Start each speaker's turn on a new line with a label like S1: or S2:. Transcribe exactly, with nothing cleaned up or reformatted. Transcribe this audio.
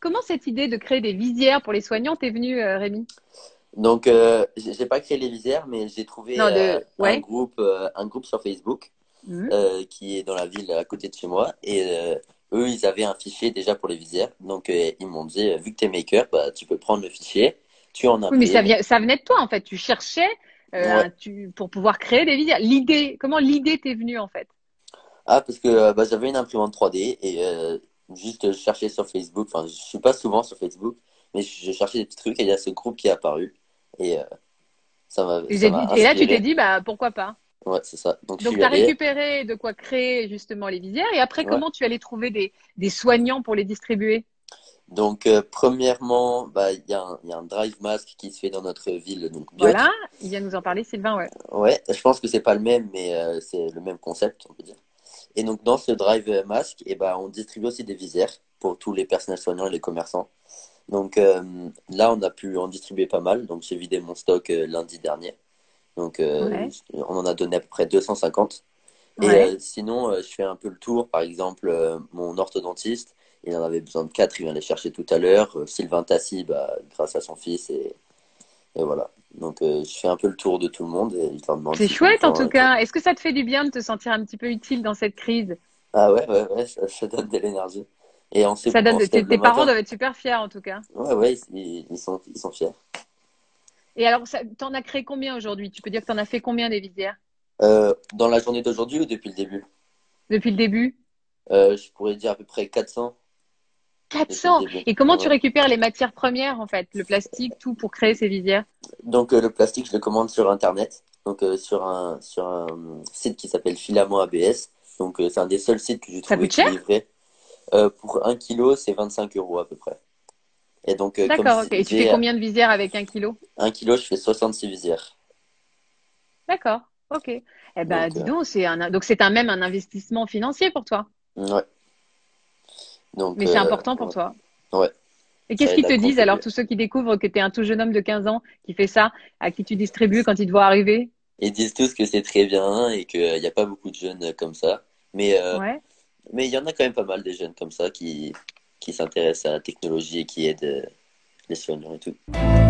S1: comment cette idée de créer des visières pour les soignants t'est venue, euh, Rémi?
S2: Donc, euh, j'ai j'ai pas créé les visières, mais j'ai trouvé
S1: Non,
S2: euh,
S1: de,
S2: un
S1: ouais.
S2: groupe, euh, un groupe sur Facebook
S1: Mhm.
S2: euh, qui est dans la ville à côté de chez moi. Et euh, eux, ils avaient un fichier déjà pour les visières. Donc, euh, ils m'ont dit, euh, vu que t'es maker, bah, tu peux prendre le fichier, tu en
S1: Oui, mais ça
S2: imprimes.
S1: vient, ça venait de toi, en fait. Tu cherchais euh,
S2: Ouais.
S1: un- tu, pour pouvoir créer des visières. L'idée, comment l'idée t'est venue, en fait?
S2: Ah, parce que euh, bah, j'avais une imprimante trois D et euh, juste je cherchais sur Facebook. Enfin, je suis pas souvent sur Facebook, mais je, je cherchais des petits trucs et il y a ce groupe qui est apparu et euh, ça m'a
S1: Tu
S2: ça
S1: t'es dit-
S2: m'a
S1: Et là, tu t'es
S2: inspiré.
S1: dit, bah, pourquoi pas?
S2: Ouais, c'est ça. Donc, je
S1: Donc,
S2: suis
S1: tu as
S2: allé.
S1: récupéré de quoi créer justement les visières. Et après,
S2: Ouais.
S1: comment tu allais trouver des, des soignants pour les distribuer?
S2: Donc, euh, premièrement, bah, il y a un, il y a un drive mask qui se fait dans notre ville, donc
S1: Voilà,
S2: Biot.
S1: il vient nous en parler, Sylvain, ouais.
S2: Ouais, je pense que c'est pas le même, mais euh, c'est le même concept, on peut dire. Et donc, dans ce drive mask, eh ben, on distribue aussi des visières pour tous les personnels soignants et les commerçants. Donc, euh, là, on a pu en distribuer pas mal. Donc, j'ai vidé mon stock euh, lundi dernier. Donc, euh,
S1: Ouais,
S2: on en a donné à peu près deux cent cinquante. Et
S1: ouais.
S2: euh, sinon, euh, je fais un peu le tour. Par exemple, euh, mon orthodontiste, il en avait besoin de quatre, il vient les chercher tout à l'heure. Euh, Sylvain Tassi, bah, grâce à son fils. Et, et voilà. Donc, euh, je fais un peu le tour de tout le monde et je leur demande
S1: C'est
S2: s'ils ont
S1: chouette en
S2: besoin
S1: tout
S2: et tout.
S1: cas. Est-ce que ça te fait du bien de te sentir un petit peu utile dans cette crise?
S2: Ah ouais, ouais, ouais, ça, ça donne de l'énergie. Et on se,
S1: Ça donne
S2: on
S1: de...
S2: se
S1: tes,
S2: lève le
S1: tes parents
S2: matin.
S1: doivent être super fiers en tout cas.
S2: Ouais, ouais, ils, ils sont, ils sont fiers.
S1: Et alors, ça, t'en as créé combien aujourd'hui? Tu peux dire que t'en as fait combien des visières
S2: Euh, dans la journée d'aujourd'hui ou depuis le début?
S1: depuis le début?
S2: Euh, je pourrais dire à peu près quatre cents depuis le
S1: quatre cents.
S2: début.
S1: Et comment tu
S2: Ouais.
S1: récupères les matières premières en fait? Le plastique, tout pour créer ces visières?
S2: Donc euh, le plastique, je le commande sur Internet, donc euh, sur un, sur un site qui s'appelle Filament A B S. Donc euh, c'est un des seuls sites que j'ai
S1: Ça
S2: trouvé
S1: coûte
S2: qui
S1: cher?
S2: livrait. Euh, pour un kilo, c'est vingt-cinq euros à peu près. Et donc euh, comme je
S1: D'accord, ok. Et tu fais
S2: disais,
S1: combien de visières avec un kilo?
S2: un kilo, je fais soixante-six visières.
S1: D'accord, ok. Eh ben,
S2: Donc
S1: dis
S2: euh,
S1: donc, c'est un, donc c'est un même un investissement financier pour toi.
S2: ouais, donc
S1: Mais c'est
S2: euh,
S1: important pour
S2: ouais,
S1: toi.
S2: ouais,
S1: Et
S2: ça
S1: qu'est-ce
S2: aide
S1: qu'ils
S2: à
S1: te disent alors,
S2: contribuer.
S1: tous ceux qui découvrent que tu es un tout jeune homme de quinze ans qui fait ça, à qui tu distribues quand ils te voient arriver?
S2: Ils disent tous que c'est très bien et qu'il n'y a pas beaucoup de jeunes euh, comme ça. Mais euh,
S1: Ouais.
S2: mais il y en a quand même pas mal des jeunes comme ça qui, qui s'intéressent à la technologie et qui aident euh, les soignants et tout.